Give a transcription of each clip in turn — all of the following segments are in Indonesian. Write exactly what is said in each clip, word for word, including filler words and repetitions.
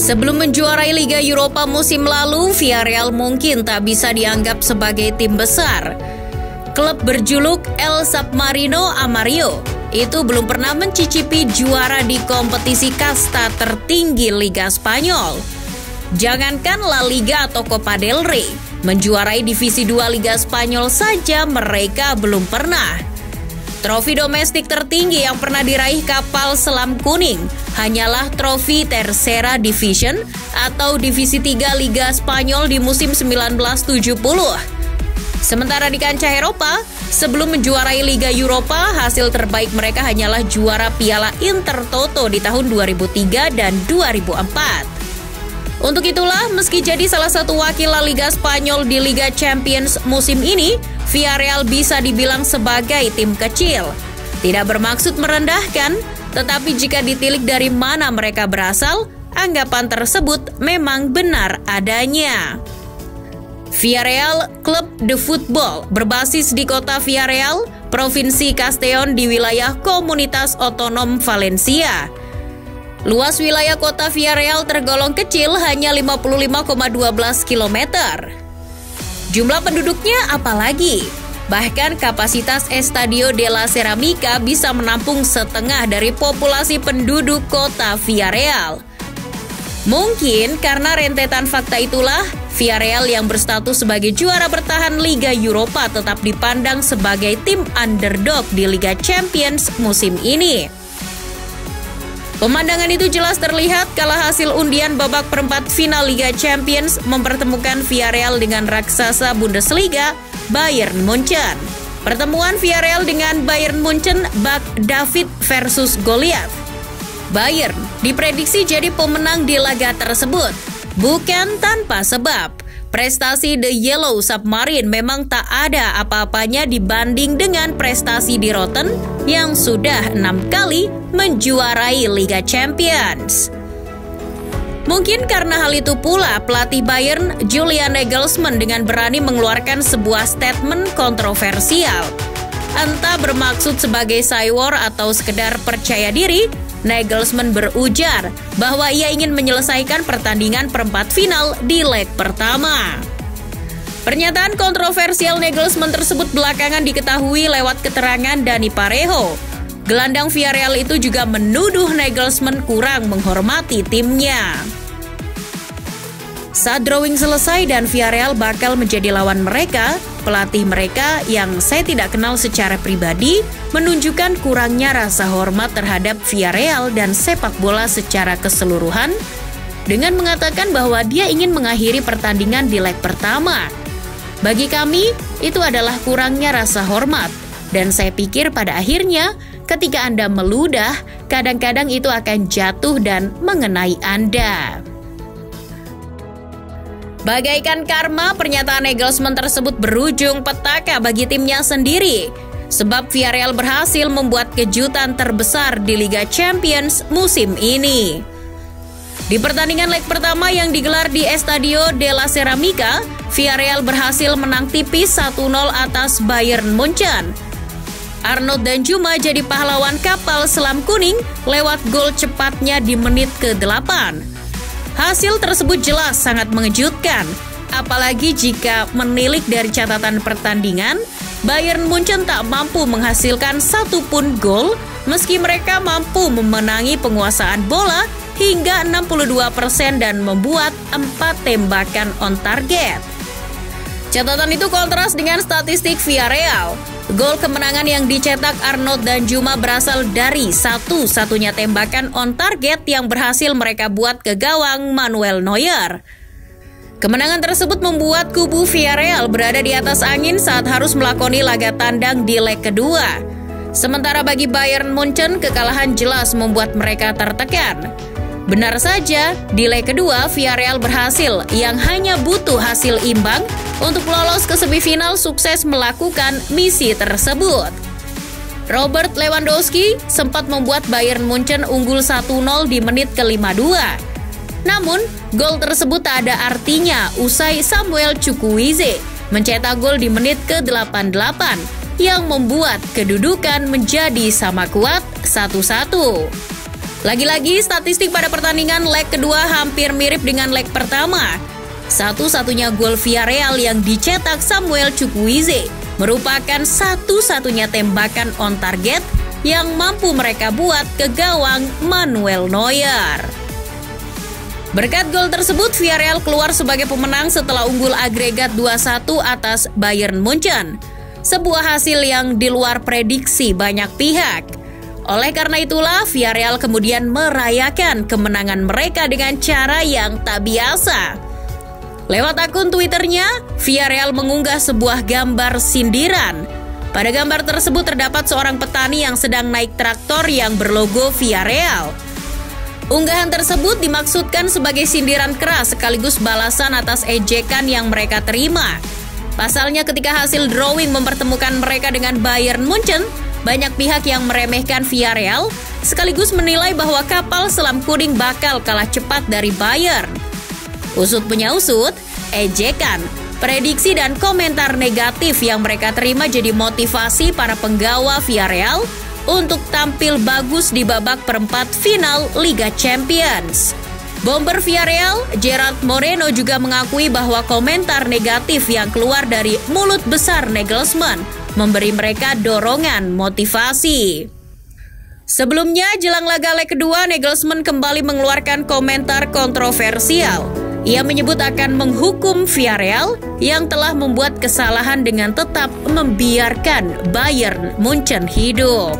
Sebelum menjuarai Liga Eropa musim lalu, Villarreal mungkin tak bisa dianggap sebagai tim besar. Klub berjuluk El Submarino Amarillo itu belum pernah mencicipi juara di kompetisi kasta tertinggi Liga Spanyol. Jangankan La Liga atau Copa del Rey, menjuarai divisi dua Liga Spanyol saja mereka belum pernah. Trofi domestik tertinggi yang pernah diraih kapal selam kuning hanyalah trofi Tercera Division atau divisi tiga Liga Spanyol di musim seribu sembilan ratus tujuh puluh. Sementara di kancah Eropa, sebelum menjuarai Liga Eropa, hasil terbaik mereka hanyalah juara Piala Intertoto di tahun dua ribu tiga dan dua ribu empat. Untuk itulah, meski jadi salah satu wakil La Liga Spanyol di Liga Champions musim ini, Villarreal bisa dibilang sebagai tim kecil. Tidak bermaksud merendahkan, tetapi jika ditilik dari mana mereka berasal, anggapan tersebut memang benar adanya. Villarreal Club de Football berbasis di kota Villarreal, Provinsi Castellón di wilayah Komunitas Otonom Valencia. Luas wilayah kota Villarreal tergolong kecil, hanya lima puluh lima koma satu dua kilometer. Jumlah penduduknya apalagi? Bahkan kapasitas Estadio de la Cerámica bisa menampung setengah dari populasi penduduk kota Villarreal. Mungkin karena rentetan fakta itulah, Villarreal yang berstatus sebagai juara bertahan Liga Eropa tetap dipandang sebagai tim underdog di Liga Champions musim ini. Pemandangan itu jelas terlihat kala hasil undian babak perempat final Liga Champions mempertemukan Villarreal dengan raksasa Bundesliga Bayern Munchen. Pertemuan Villarreal dengan Bayern Munchen bak David versus Goliath. Bayern diprediksi jadi pemenang di laga tersebut, bukan tanpa sebab. Prestasi The Yellow Submarine memang tak ada apa-apanya dibanding dengan prestasi di Rotten yang sudah enam kali menjuarai Liga Champions. Mungkin karena hal itu pula pelatih Bayern Julian Nagelsmann dengan berani mengeluarkan sebuah statement kontroversial. Entah bermaksud sebagai saywar atau sekedar percaya diri, Nagelsmann berujar bahwa ia ingin menyelesaikan pertandingan perempat final di leg pertama. Pernyataan kontroversial Nagelsmann tersebut belakangan diketahui lewat keterangan Dani Parejo. Gelandang Villarreal itu juga menuduh Nagelsmann kurang menghormati timnya. Saat drawing selesai dan Villarreal bakal menjadi lawan mereka, pelatih mereka yang saya tidak kenal secara pribadi menunjukkan kurangnya rasa hormat terhadap Villarreal dan sepak bola secara keseluruhan dengan mengatakan bahwa dia ingin mengakhiri pertandingan di leg pertama. Bagi kami, itu adalah kurangnya rasa hormat, dan saya pikir pada akhirnya ketika Anda meludah, kadang-kadang itu akan jatuh dan mengenai Anda. Bagaikan karma, pernyataan Nagelsmann tersebut berujung petaka bagi timnya sendiri. Sebab Villarreal berhasil membuat kejutan terbesar di Liga Champions musim ini. Di pertandingan leg pertama yang digelar di Estadio de la Cerámica, Villarreal berhasil menang tipis satu nol atas Bayern Munchen. Arnaud Danjuma jadi pahlawan kapal selam kuning lewat gol cepatnya di menit ke delapan. Hasil tersebut jelas sangat mengejutkan, apalagi jika menilik dari catatan pertandingan, Bayern Munchen tak mampu menghasilkan satu pun gol meski mereka mampu memenangi penguasaan bola hingga enam puluh dua persen dan membuat empat tembakan on target. Catatan itu kontras dengan statistik Villarreal. Gol kemenangan yang dicetak Arnaud Danjuma berasal dari satu-satunya tembakan on target yang berhasil mereka buat ke gawang Manuel Neuer. Kemenangan tersebut membuat kubu Villarreal berada di atas angin saat harus melakoni laga tandang di leg kedua. Sementara bagi Bayern Munchen, kekalahan jelas membuat mereka tertekan. Benar saja, di leg kedua Villarreal berhasil yang hanya butuh hasil imbang untuk lolos ke semifinal, sukses melakukan misi tersebut. Robert Lewandowski sempat membuat Bayern Munchen unggul satu nol di menit ke lima puluh dua. Namun, gol tersebut tak ada artinya usai Samuel Chukwueze mencetak gol di menit ke delapan puluh delapan yang membuat kedudukan menjadi sama kuat satu satu. Lagi-lagi, statistik pada pertandingan leg kedua hampir mirip dengan leg pertama. Satu-satunya gol Villarreal yang dicetak Samuel Chukwueze merupakan satu-satunya tembakan on target yang mampu mereka buat ke gawang Manuel Neuer. Berkat gol tersebut, Villarreal keluar sebagai pemenang setelah unggul agregat dua satu atas Bayern Munchen. Sebuah hasil yang di luar prediksi banyak pihak. Oleh karena itulah, Villarreal kemudian merayakan kemenangan mereka dengan cara yang tak biasa. Lewat akun Twitternya, Villarreal mengunggah sebuah gambar sindiran. Pada gambar tersebut terdapat seorang petani yang sedang naik traktor yang berlogo Villarreal. Unggahan tersebut dimaksudkan sebagai sindiran keras sekaligus balasan atas ejekan yang mereka terima. Pasalnya ketika hasil drawing mempertemukan mereka dengan Bayern Munchen, banyak pihak yang meremehkan Villarreal sekaligus menilai bahwa kapal selam kuning bakal kalah cepat dari Bayern. Usut punya usut, ejekan, prediksi dan komentar negatif yang mereka terima jadi motivasi para penggawa Villarreal untuk tampil bagus di babak perempat final Liga Champions. Bomber Villarreal, Gerard Moreno juga mengakui bahwa komentar negatif yang keluar dari mulut besar Nagelsmann memberi mereka dorongan motivasi. Sebelumnya, jelang laga leg kedua, Nagelsmann kembali mengeluarkan komentar kontroversial. Ia menyebut akan menghukum Villarreal yang telah membuat kesalahan dengan tetap membiarkan Bayern Munchen hidup.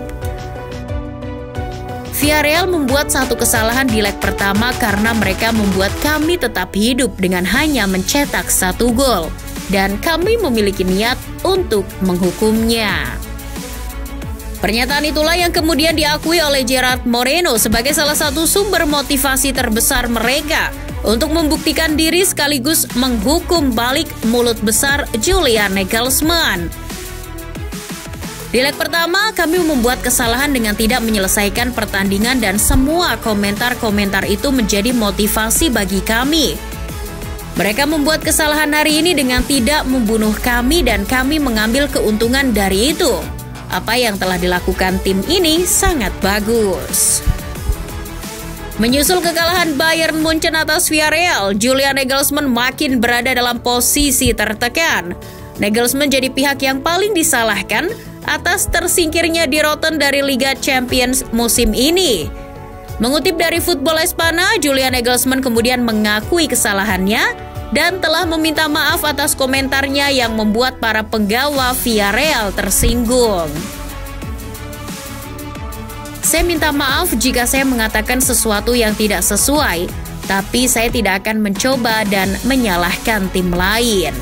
Villarreal membuat satu kesalahan di leg pertama karena mereka membuat kami tetap hidup dengan hanya mencetak satu gol. Dan kami memiliki niat untuk menghukumnya. Pernyataan itulah yang kemudian diakui oleh Gerard Moreno sebagai salah satu sumber motivasi terbesar mereka untuk membuktikan diri sekaligus menghukum balik mulut besar Julian Nagelsmann. Di leg pertama, kami membuat kesalahan dengan tidak menyelesaikan pertandingan dan semua komentar-komentar itu menjadi motivasi bagi kami. Mereka membuat kesalahan hari ini dengan tidak membunuh kami dan kami mengambil keuntungan dari itu. Apa yang telah dilakukan tim ini sangat bagus. Menyusul kekalahan Bayern Munchen atas Villarreal, Julian Nagelsmann makin berada dalam posisi tertekan. Nagelsmann jadi pihak yang paling disalahkan atas tersingkirnya di rotten dari Liga Champions musim ini. Mengutip dari Football Espana, Julian Nagelsmann kemudian mengakui kesalahannya dan telah meminta maaf atas komentarnya yang membuat para penggawa Villarreal tersinggung. Saya minta maaf jika saya mengatakan sesuatu yang tidak sesuai, tapi saya tidak akan mencoba dan menyalahkan tim lain.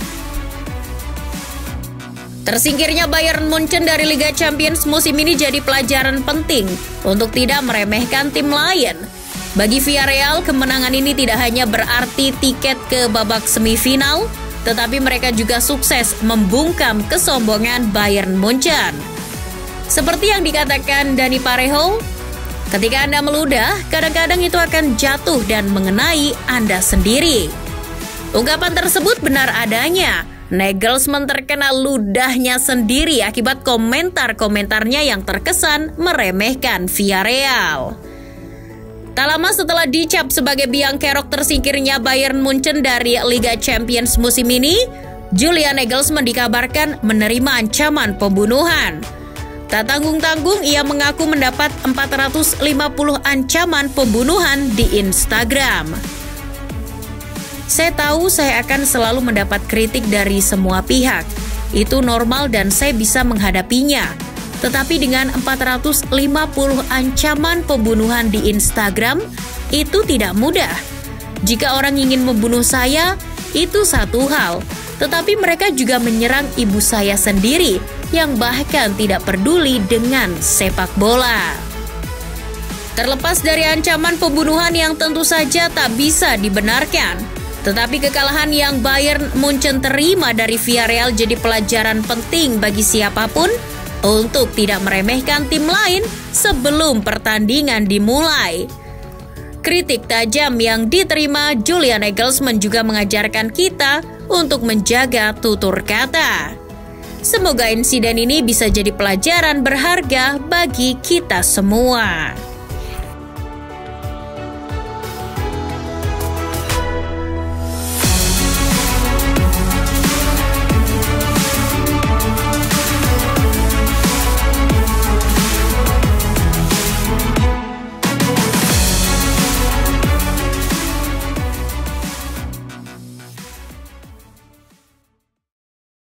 Tersingkirnya Bayern Munchen dari Liga Champions musim ini jadi pelajaran penting untuk tidak meremehkan tim lain. Bagi Villarreal, kemenangan ini tidak hanya berarti tiket ke babak semifinal, tetapi mereka juga sukses membungkam kesombongan Bayern Munchen. Seperti yang dikatakan Dani Parejo, ketika Anda meludah, kadang-kadang itu akan jatuh dan mengenai Anda sendiri. Ungkapan tersebut benar adanya. Nagelsmann terkena ludahnya sendiri akibat komentar-komentarnya yang terkesan meremehkan Villarreal. Tak lama setelah dicap sebagai biang kerok tersingkirnya Bayern Munchen dari Liga Champions musim ini, Julian Nagelsmann dikabarkan menerima ancaman pembunuhan. Tak tanggung-tanggung, ia mengaku mendapat empat ratus lima puluh ancaman pembunuhan di Instagram. Saya tahu saya akan selalu mendapat kritik dari semua pihak. Itu normal dan saya bisa menghadapinya. Tetapi dengan empat ratus lima puluh ancaman pembunuhan di Instagram, itu tidak mudah. Jika orang ingin membunuh saya, itu satu hal. Tetapi mereka juga menyerang ibu saya sendiri, yang bahkan tidak peduli dengan sepak bola. Terlepas dari ancaman pembunuhan yang tentu saja tak bisa dibenarkan, tetapi kekalahan yang Bayern Munchen terima dari Villarreal jadi pelajaran penting bagi siapapun untuk tidak meremehkan tim lain sebelum pertandingan dimulai. Kritik tajam yang diterima Julian Nagelsmann juga mengajarkan kita untuk menjaga tutur kata. Semoga insiden ini bisa jadi pelajaran berharga bagi kita semua.